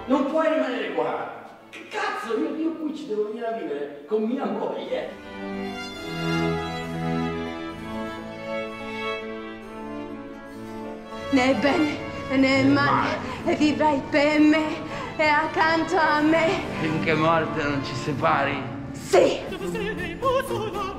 non puoi rimanere qua. Che cazzo, io qui ci devo venire a vivere con mia moglie. Né bene né male, e vivrai per me e accanto a me. Finché morte non ci separi. Sì.